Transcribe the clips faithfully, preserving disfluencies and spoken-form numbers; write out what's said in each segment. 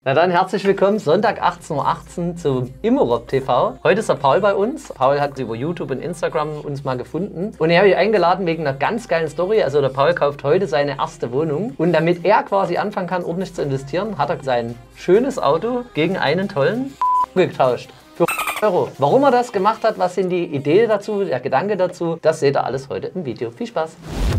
Na dann herzlich willkommen, Sonntag achtzehn Uhr achtzehn zum Immorob T V. Heute ist der Paul bei uns. Paul hat über YouTube und Instagram uns mal gefunden. Und ich habe ihn eingeladen wegen einer ganz geilen Story. Also der Paul kauft heute seine erste Wohnung. Und damit er quasi anfangen kann, ordentlich zu investieren, hat er sein schönes Auto gegen einen tollen getauscht. Für Euro. Warum er das gemacht hat, was sind die Ideen dazu, der Gedanke dazu, das seht ihr alles heute im Video. Viel Spaß!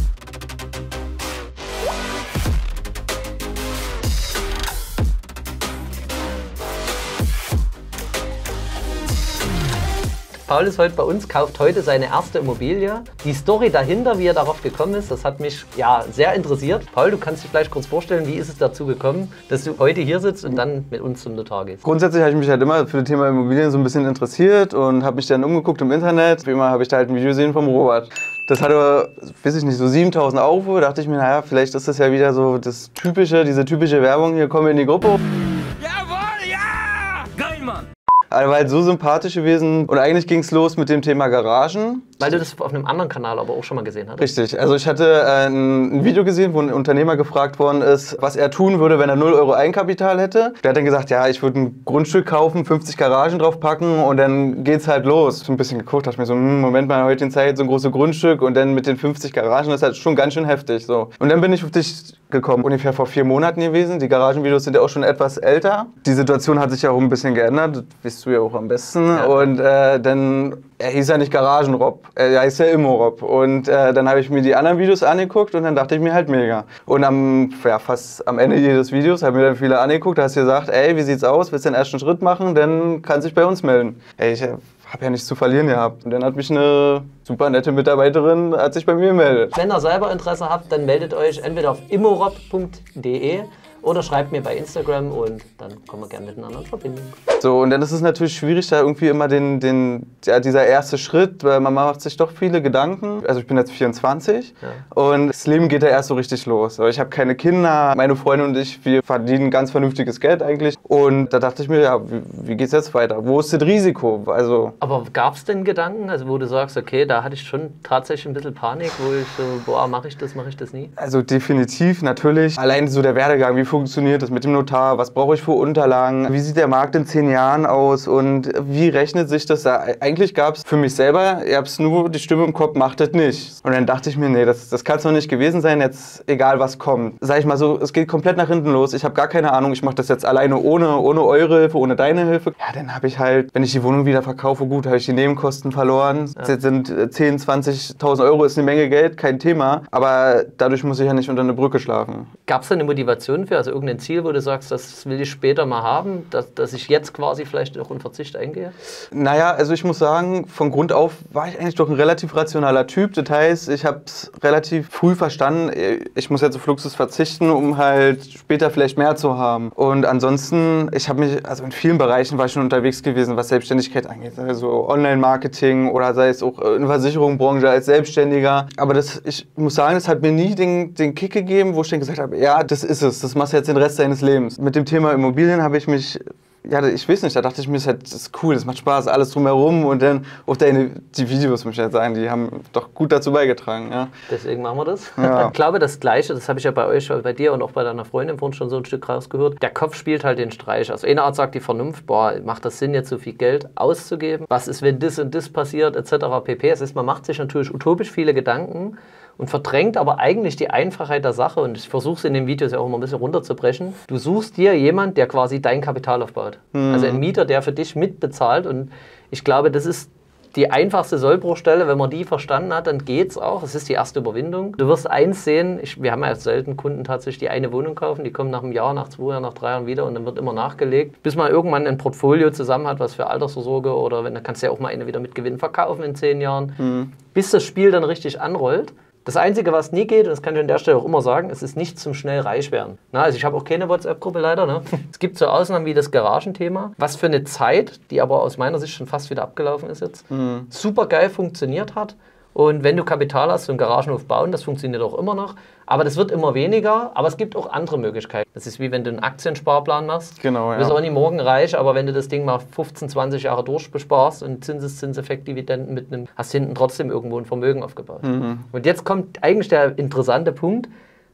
Paul ist heute bei uns, kauft heute seine erste Immobilie. Die Story dahinter, wie er darauf gekommen ist, das hat mich ja sehr interessiert. Paul, du kannst dich vielleicht kurz vorstellen, wie ist es dazu gekommen, dass du heute hier sitzt und dann mit uns zum Notar gehst? Grundsätzlich habe ich mich halt immer für das Thema Immobilien so ein bisschen interessiert und habe mich dann umgeguckt im Internet. Wie immer habe ich da halt ein Video gesehen vom Robert. Das hatte, weiß ich nicht, so siebentausend Aufrufe. Da dachte ich mir, naja, vielleicht ist das ja wieder so das typische, diese typische Werbung, hier kommen wir in die Gruppe. Jawohl, ja! Geil, Mann! Er war halt so sympathisch gewesen und eigentlich ging es los mit dem Thema Garagen. Weil du das auf einem anderen Kanal aber auch schon mal gesehen hast. Richtig, also ich hatte äh, ein Video gesehen, wo ein Unternehmer gefragt worden ist, was er tun würde, wenn er null Euro Eigenkapital hätte. Der hat dann gesagt, ja, ich würde ein Grundstück kaufen, fünfzig Garagen drauf packen und dann geht's halt los. So ein bisschen geguckt, dachte ich mir so, hm, Moment mal, heute in Zeit so ein großes Grundstück und dann mit den fünfzig Garagen, das ist halt schon ganz schön heftig. So. Und dann bin ich auf dich gekommen, ungefähr vor vier Monaten gewesen. Die Garagenvideos sind ja auch schon etwas älter. Die Situation hat sich ja auch ein bisschen geändert, das weißt du ja auch am besten. Ja. Und äh, dann, er hieß ja nicht Garagenrob, er heißt ja Immorob. Und äh, dann habe ich mir die anderen Videos angeguckt und dann dachte ich mir halt mega. Und am, ja, fast am Ende jedes Videos haben mir dann viele angeguckt, da hast du gesagt, ey, wie sieht's aus, willst du den ersten Schritt machen, dann kannst du dich bei uns melden. Ey, ich habe ja nichts zu verlieren gehabt. Und dann hat mich eine super nette Mitarbeiterin hat sich bei mir gemeldet. Wenn ihr selber Interesse habt, dann meldet euch entweder auf immorob punkt de oder schreibt mir bei Instagram und dann kommen wir gerne miteinander in Verbindung. So, und dann ist es natürlich schwierig, da irgendwie immer den, den, ja, dieser erste Schritt, weil man macht sich doch viele Gedanken. Also ich bin jetzt vierundzwanzig, ja. Und das Leben geht da erst so richtig los. Ich habe keine Kinder, meine Freundin und ich, wir verdienen ganz vernünftiges Geld eigentlich. Und da dachte ich mir, ja, wie, wie geht's jetzt weiter? Wo ist das Risiko? Also, aber gab es denn Gedanken, also wo du sagst, okay, da hatte ich schon tatsächlich ein bisschen Panik, wo ich so, boah, mache ich das, mache ich das nie? Also definitiv, natürlich. Allein so der Werdegang, wie funktioniert das mit dem Notar, was brauche ich für Unterlagen, wie sieht der Markt in zehn Jahren aus und wie rechnet sich das da? Eigentlich gab es für mich selber, ich habe es nur die Stimme im Kopf, macht das nicht. Und dann dachte ich mir, nee, das, das kann es noch nicht gewesen sein, jetzt egal was kommt. Sag ich mal so, es geht komplett nach hinten los, ich habe gar keine Ahnung, ich mache das jetzt alleine ohne, ohne eure Hilfe, ohne deine Hilfe. Ja, dann habe ich halt, wenn ich die Wohnung wieder verkaufe, gut, habe ich die Nebenkosten verloren. Ja. Jetzt sind zehn, zwanzigtausend Euro ist eine Menge Geld, kein Thema, aber dadurch muss ich ja nicht unter eine Brücke schlafen. Gab es da eine Motivation für, also irgendein Ziel, wo du sagst, das will ich später mal haben, dass, dass ich jetzt quasi vielleicht auch einen Verzicht eingehe? Naja, also ich muss sagen, von Grund auf war ich eigentlich doch ein relativ rationaler Typ. Das heißt, ich habe es relativ früh verstanden, ich muss jetzt auf Luxus verzichten, um halt später vielleicht mehr zu haben. Und ansonsten, ich habe mich, also in vielen Bereichen war ich schon unterwegs gewesen, was Selbstständigkeit angeht. Also Online-Marketing oder sei es auch in der Versicherungsbranche als Selbstständiger. Aber das, ich muss sagen, das hat mir nie den, den Kick gegeben, wo ich dann gesagt habe, ja, das ist es, das machst du jetzt den Rest deines Lebens. Mit dem Thema Immobilien habe ich mich, ja, ich weiß nicht, da dachte ich mir, das ist, halt, das ist cool, das macht Spaß, alles drumherum und dann auch deine, die Videos, muss ich jetzt sagen, die haben doch gut dazu beigetragen. Ja. Deswegen machen wir das. Ja. Ich glaube, das Gleiche, das habe ich ja bei euch, bei dir und auch bei deiner Freundin vorhin schon so ein Stück rausgehört. Der Kopf spielt halt den Streich. Also eine Art sagt die Vernunft, boah, macht das Sinn, jetzt so viel Geld auszugeben? Was ist, wenn das und das passiert, et cetera pp. Es ist, man macht sich natürlich utopisch viele Gedanken und verdrängt aber eigentlich die Einfachheit der Sache. Und ich versuche es in den Videos ja auch immer ein bisschen runterzubrechen. Du suchst dir jemanden, der quasi dein Kapital aufbaut. Mhm. Also ein Mieter, der für dich mitbezahlt. Und ich glaube, das ist die einfachste Sollbruchstelle. Wenn man die verstanden hat, dann geht's auch. Es ist die erste Überwindung. Du wirst eins sehen, ich, wir haben ja selten Kunden tatsächlich, die eine Wohnung kaufen. Die kommen nach einem Jahr, nach zwei Jahren, nach drei Jahren wieder und dann wird immer nachgelegt. Bis man irgendwann ein Portfolio zusammen hat, was für Altersvorsorge oder wenn, dann kannst du ja auch mal eine wieder mit Gewinn verkaufen in zehn Jahren. Mhm. Bis das Spiel dann richtig anrollt. Das Einzige, was nie geht, und das kann ich an der Stelle auch immer sagen, es ist nicht zum schnell reich werden. Na, also ich habe auch keine WhatsApp-Gruppe leider. Ne? Es gibt so Ausnahmen wie das Garagenthema, was für eine Zeit, die aber aus meiner Sicht schon fast wieder abgelaufen ist jetzt, mhm. super geil funktioniert hat. Und wenn du Kapital hast, so einen Garagenhof bauen, das funktioniert auch immer noch. Aber das wird immer weniger, aber es gibt auch andere Möglichkeiten. Das ist wie wenn du einen Aktiensparplan machst. Genau, ja. Du bist auch nicht morgen reich, aber wenn du das Ding mal fünfzehn, zwanzig Jahre durchbesparst und Zinseszinseffekt, Dividenden mitnimmst, hast du hinten trotzdem irgendwo ein Vermögen aufgebaut. Mhm. Und jetzt kommt eigentlich der interessante Punkt.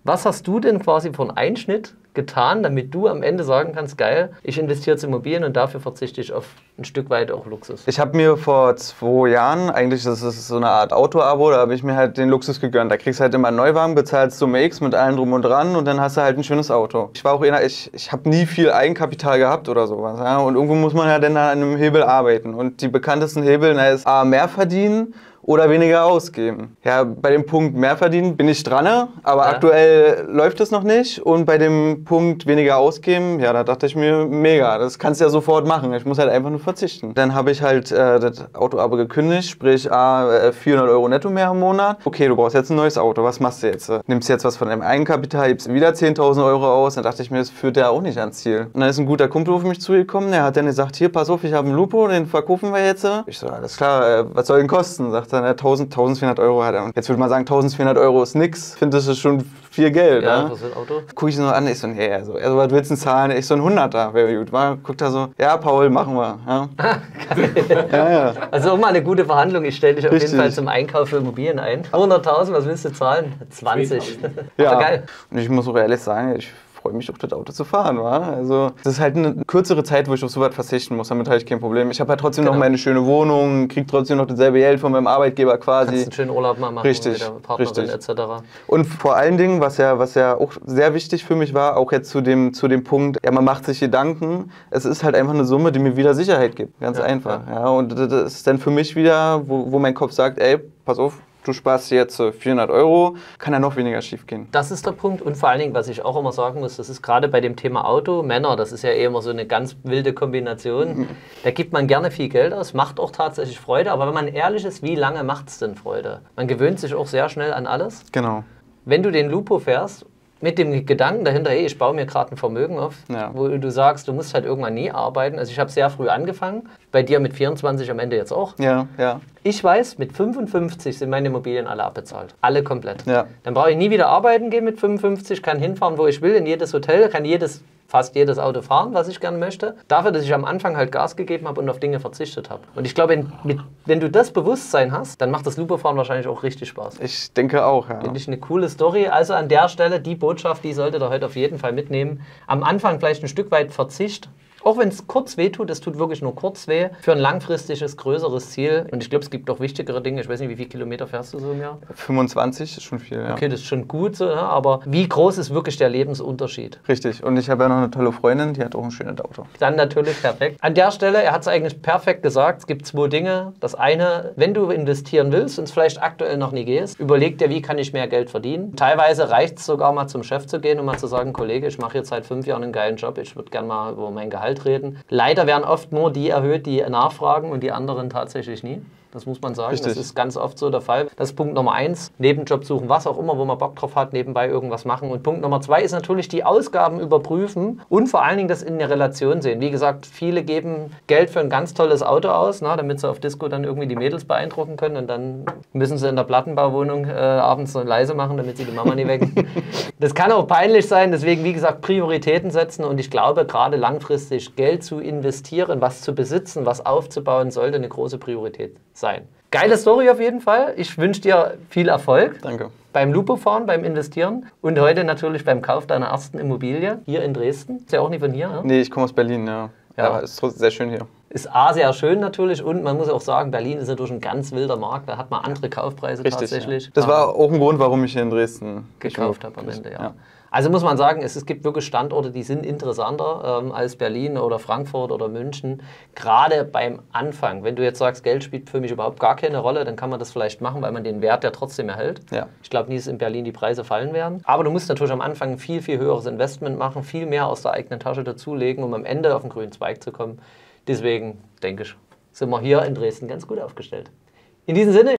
Was hast du denn quasi für einen Einschnitt getan, damit du am Ende sagen kannst, geil, ich investiere jetzt in Immobilien und dafür verzichte ich auf ein Stück weit auch Luxus? Ich habe mir vor zwei Jahren, eigentlich das ist so eine Art Auto-Abo, da habe ich mir halt den Luxus gegönnt. Da kriegst du halt immer einen Neuwagen, bezahlst Summe X mit allem drum und dran und dann hast du halt ein schönes Auto. Ich war auch eher, ich, ich habe nie viel Eigenkapital gehabt oder sowas. Ja? Und irgendwo muss man ja dann an einem Hebel arbeiten. Und die bekanntesten Hebel, na, ist A, mehr verdienen oder weniger ausgeben. Ja, bei dem Punkt mehr verdienen bin ich dran, aber ja. aktuell läuft es noch nicht. Und bei dem Punkt weniger ausgeben, ja, da dachte ich mir, mega, das kannst du ja sofort machen. Ich muss halt einfach nur verzichten. Dann habe ich halt äh, das Auto-Abo gekündigt, sprich ah, vierhundert Euro netto mehr im Monat. Okay, du brauchst jetzt ein neues Auto, was machst du jetzt? Nimmst du jetzt was von deinem Eigenkapital, gibst wieder zehntausend Euro aus? Dann dachte ich mir, das führt ja auch nicht ans Ziel. Und dann ist ein guter Kumpel auf mich zugekommen, der hat dann gesagt, hier, pass auf, ich habe einen Lupo, den verkaufen wir jetzt. Ich so, alles klar, äh, was soll den kosten? Sagt er, tausend, tausendvierhundert Euro hat er. Und jetzt würde man sagen, tausendvierhundert Euro ist nix. Ich finde, das ist schon viel Geld. Ja, ne? was für ein Auto? Guck ich so an, ich so, nee, also, also was willst du denn zahlen? Ich so, ein Hunderter wäre gut. War, guckt er so, ja, Paul, machen wir. Ja. ja, ja. Also auch mal eine gute Verhandlung. Ich stelle dich auf Richtig. jeden Fall zum Einkauf für Immobilien ein. hunderttausend, was willst du zahlen? zwanzig. Ja. Aber geil. Und ich muss auch ehrlich sagen, ich freue mich, auf das Auto zu fahren. Wa? Also, das ist halt eine kürzere Zeit, wo ich auf so was verzichten muss. Damit habe ich kein Problem. Ich habe halt trotzdem Genau. noch meine schöne Wohnung, kriege trotzdem noch dasselbe Geld von meinem Arbeitgeber quasi. Kannst einen schönen Urlaub mal machen Richtig, mit der Partnerin richtig. et cetera. Und vor allen Dingen, was ja, was ja auch sehr wichtig für mich war, auch jetzt zu dem, zu dem Punkt, ja, man macht sich Gedanken, es ist halt einfach eine Summe, die mir wieder Sicherheit gibt. Ganz Ja, einfach. ja. Ja, und das ist dann für mich wieder, wo, wo mein Kopf sagt, ey, pass auf, du sparst jetzt vierhundert Euro, kann ja noch weniger schief gehen. Das ist der Punkt. Und vor allen Dingen, was ich auch immer sagen muss, das ist gerade bei dem Thema Auto, Männer, das ist ja eh immer so eine ganz wilde Kombination. Da gibt man gerne viel Geld aus, macht auch tatsächlich Freude. Aber wenn man ehrlich ist, wie lange macht es denn Freude? Man gewöhnt sich auch sehr schnell an alles. Genau. Wenn du den Lupo fährst, mit dem Gedanken dahinter, hey, ich baue mir gerade ein Vermögen auf, Ja. wo du sagst, du musst halt irgendwann nie arbeiten. Also ich habe sehr früh angefangen, bei dir mit vierundzwanzig, am Ende jetzt auch. Ja, ja. Ich weiß, mit fünfundfünfzig sind meine Immobilien alle abbezahlt. Alle komplett. Ja. Dann brauche ich nie wieder arbeiten gehen mit fünfundfünfzig, kann hinfahren, wo ich will, in jedes Hotel, kann jedes, fast jedes Auto fahren, was ich gerne möchte. Dafür, dass ich am Anfang halt Gas gegeben habe und auf Dinge verzichtet habe. Und ich glaube, wenn, mit, wenn du das Bewusstsein hast, dann macht das Lupo-Fahren wahrscheinlich auch richtig Spaß. Ich denke auch, ja. Finde ich eine coole Story. Also an der Stelle die Botschaft, die solltet ihr heute auf jeden Fall mitnehmen. Am Anfang vielleicht ein Stück weit Verzicht. Auch wenn es kurz weh tut, es tut wirklich nur kurz weh, für ein langfristiges, größeres Ziel. Und ich glaube, es gibt noch wichtigere Dinge. Ich weiß nicht, wie viele Kilometer fährst du so im Jahr? fünfundzwanzig ist schon viel, ja. Okay, das ist schon gut so, ja, aber wie groß ist wirklich der Lebensunterschied? Richtig. Und ich habe ja noch eine tolle Freundin, die hat auch ein schönes Auto. Dann natürlich perfekt. An der Stelle, er hat es eigentlich perfekt gesagt, es gibt zwei Dinge. Das eine, wenn du investieren willst und es vielleicht aktuell noch nie gehst, überleg dir, wie kann ich mehr Geld verdienen. Teilweise reicht es sogar mal zum Chef zu gehen und mal zu sagen, Kollege, ich mache jetzt seit fünf Jahren einen geilen Job, ich würde gerne mal über mein Gehalt reden. Leider werden oft nur die erhöht, die nachfragen und die anderen tatsächlich nie. Das muss man sagen, Richtig. Das ist ganz oft so der Fall. Das ist Punkt Nummer eins, Nebenjob suchen, was auch immer, wo man Bock drauf hat, nebenbei irgendwas machen. Und Punkt Nummer zwei ist natürlich die Ausgaben überprüfen und vor allen Dingen das in der Relation sehen. Wie gesagt, viele geben Geld für ein ganz tolles Auto aus, na, damit sie auf Disco dann irgendwie die Mädels beeindrucken können und dann müssen sie in der Plattenbauwohnung äh, abends so leise machen, damit sie die Mama nie wecken. Das kann auch peinlich sein, deswegen wie gesagt Prioritäten setzen und ich glaube gerade langfristig Geld zu investieren, was zu besitzen, was aufzubauen, sollte eine große Priorität sein. Geile Story auf jeden Fall. Ich wünsche dir viel Erfolg. Danke. Beim Lupo-Fahren, beim Investieren und heute natürlich beim Kauf deiner ersten Immobilie hier in Dresden. Ist ja auch nicht von hier, ne? Nee, ich komme aus Berlin, ja. Ja. Aber ist trotzdem sehr schön hier. Ist A, sehr schön natürlich und man muss auch sagen, Berlin ist natürlich ein ganz wilder Markt. Da hat man andere Kaufpreise Richtig. tatsächlich. Ja. Das war auch ein Grund, warum ich hier in Dresden gekauft habe am Ende, ja. ja. Also muss man sagen, es, es gibt wirklich Standorte, die sind interessanter ähm, als Berlin oder Frankfurt oder München. Gerade beim Anfang. Wenn du jetzt sagst, Geld spielt für mich überhaupt gar keine Rolle, dann kann man das vielleicht machen, weil man den Wert ja trotzdem erhält. Ja. Ich glaube nie, dass in Berlin die Preise fallen werden. Aber du musst natürlich am Anfang ein viel, viel höheres Investment machen, viel mehr aus der eigenen Tasche dazulegen, um am Ende auf den grünen Zweig zu kommen. Deswegen, denke ich, sind wir hier in Dresden ganz gut aufgestellt. In diesem Sinne,